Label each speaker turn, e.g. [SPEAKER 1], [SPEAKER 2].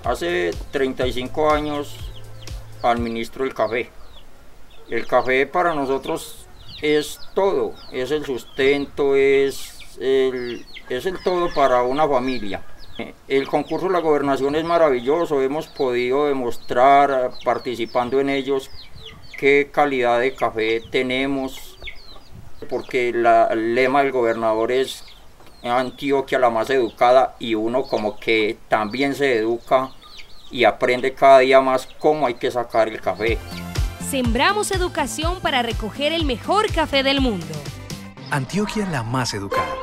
[SPEAKER 1] Hace 35 años administro el café. El café para nosotros es todo, es el sustento, es el todo para una familia. El concurso de la gobernación es maravilloso, hemos podido demostrar participando en ellos qué calidad de café tenemos, porque el lema del gobernador es Antioquia la más educada, y uno como que también se educa y aprende cada día más cómo hay que sacar el café.
[SPEAKER 2] Sembramos educación para recoger el mejor café del mundo.
[SPEAKER 3] Antioquia la más educada.